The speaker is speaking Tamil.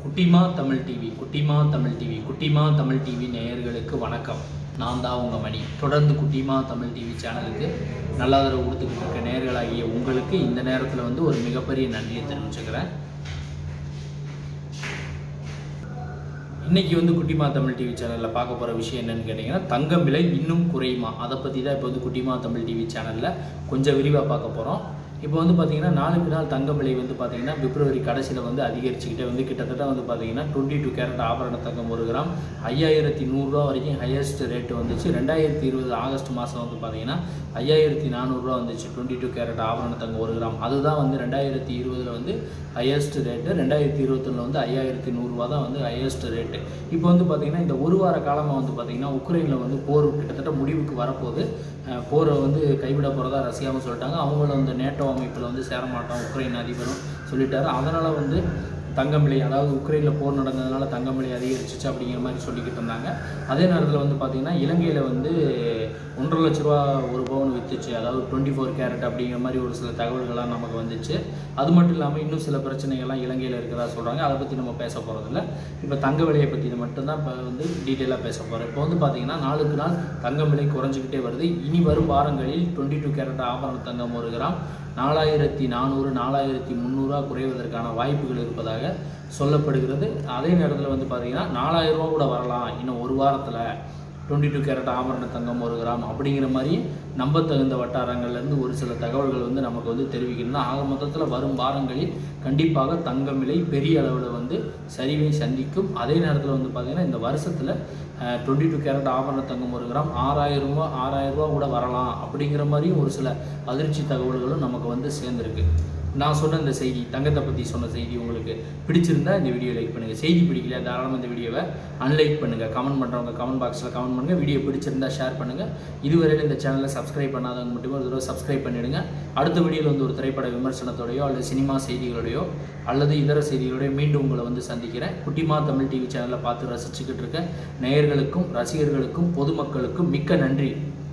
குட்டிமா தமிழ் டிவி குட்டிமா தமிழ் டிவி நேயர்களுக்கு வணக்கம். நான் தான் உங்கள் மணி. தொடர்ந்து குட்டிமா தமிழ் டிவி சேனலுக்கு நல்ல ஆதரவு கொடுத்துக்கிட்டு இருக்க நேயர்களாகிய உங்களுக்கு இந்த நேரத்தில் ஒரு மிகப்பெரிய நன்றியை தெரிவிச்சுக்கிறேன். இன்றைக்கி குட்டிமா தமிழ் டிவி சேனலில் பார்க்க போகிற விஷயம் என்னென்னு கேட்டிங்கன்னா, தங்கம் விலை இன்னும் குறையுமா, அதை பற்றி தான் இப்போ குட்டிமா தமிழ் டிவி சேனலில் கொஞ்சம் விரிவாக பார்க்க போகிறோம். இப்போ பார்த்தீங்கன்னா நாளுக்கு நாள் தங்கம் விலை பார்த்தீங்கன்னா பிப்ரவரி கடைசியில் அதிகரிச்சுக்கிட்டே கிட்டத்தட்ட பார்த்தீங்கன்னா 22 கேரட் ஆபரண தங்கம் 1 கிராம் 5100 ரூபா வரைக்கும் ஹையஸ்ட் ரேட்டு வந்துச்சு. 2020 ஆகஸ்ட் மாதம் பார்த்தீங்கன்னா 5400 ரூபா வந்துச்சு 22 கேரட் ஆபரண தங்கம் 1 கிராம். அதுதான் 2020 ஹையஸ்ட் ரேட்டு. 2021 5100 ரூபா தான் ஹையஸ்ட் ரேட்டு. இப்போ பார்த்தீங்கன்னா இந்த ஒரு வார காலமாக பார்த்தீங்கன்னா உக்ரைனில் போர் கிட்டத்தட்ட முடிவுக்கு வரப்போகுது. போரை கைவிட போகிறதா ரஷ்யாவும் சொல்லிட்டாங்க. அவங்களும் நேட்டோ அமைப்பில் சேர மாட்டோம் உக்ரைன் அதிபரும் சொல்லிட்டாரு. அதனால் தங்கம் விலை, அதாவது உக்ரைனில் போர் நடந்ததுனால தங்கம் விலை அதிகரிச்சிச்சு அப்படிங்கிற மாதிரி சொல்லிக்கிட்டு இருந்தாங்க. அதே நேரத்தில் பார்த்தீங்கன்னா இலங்கையில் 1.5 லட்ச ரூபா ஒரு பவுன் விற்றுச்சு, அதாவது 24 கேரட் அப்படிங்கிற மாதிரி ஒரு சில தகவல்கள்லாம் நமக்கு வந்துச்சு. அது மட்டும் இல்லாமல் இன்னும் சில பிரச்சனைகள்லாம் இலங்கையில் இருக்கிறதா சொல்கிறாங்க. அதை பற்றி நம்ம பேச போகிறதில்ல. இப்போ தங்க விலையை பற்றி இது மட்டும்தான் இப்போ டீட்டெயிலாக பேச போகிறோம். இப்போ பார்த்தீங்கன்னா நாளுக்கு நாள் தங்கம் விலை குறைஞ்சிக்கிட்டே வருது. இனி வரும் வாரங்களில் 22 கேரட் ஆபரண தங்கம் 1 கிராம் 4400 4300 குறைவதற்கான வாய்ப்புகள் இருப்பதாக சொல்லப்படுகிறது. அதே நேரத்தில் பார்த்தீங்கன்னா 4000 ரூபா கூட வரலாம் இன்னும் ஒரு வாரத்தில் 22 கேரட் ஆபரண தங்கம் 1 கிராம் அப்படிங்கிற மாதிரி நம்பத்தகுந்த வட்டாரங்கள்லேருந்து ஒரு சில தகவல்கள் நமக்கு தெரிவிக்கணும்னா, ஆக மொத்தத்தில் வரும் வாரங்களில் கண்டிப்பாக தங்கம் விலை பெரிய அளவில் சரிவை சந்திக்கும். அதே நேரத்தில் பார்த்தீங்கன்னா இந்த வருஷத்தில் 22 கேரட் ஆபரண தங்கம் 1 கிராம் 6000 ரூபா கூட வரலாம் அப்படிங்கிற மாதிரியும் ஒரு சில அதிர்ச்சி தகவல்களும் நமக்கு சேர்ந்துருக்கு. நான் சொன்ன இந்த செய்தி, தங்கத்தை பற்றி சொன்ன செய்தி உங்களுக்கு பிடிச்சிருந்தா இந்த வீடியோ லைக் பண்ணுங்கள். செய்தி பிடிக்கல தாராளமாக இந்த வீடியோவை அன்லைக் பண்ணுங்கள். கமெண்ட் பண்ணுறவங்க கமெண்ட் பாக்ஸில் கமெண்ட் பண்ணுங்கள். வீடியோ பிடிச்சிருந்தா ஷேர் பண்ணுங்கள். இதுவரையில் இந்த சேனலை சப்ஸ்கிரைப் பண்ணாதவங்க மட்டுமே ஒரு தடவை சப்ஸ்கிரைப் பண்ணிவிடுங்க. அடுத்த வீடியோவில் ஒரு திரைப்பட விமர்சனத்தோடையோ அல்லது சினிமா செய்திகளோடையோ அல்லது இதர செய்திகளோடையோ மீண்டும் உங்களை சந்திக்கிறேன். குட்டிமா தமிழ் டிவி சேனலை பார்த்து ரசிச்சுக்கிட்டு இருக்க நேயர்களுக்கும் ரசிகர்களுக்கும் பொதுமக்களுக்கும் மிக்க நன்றி.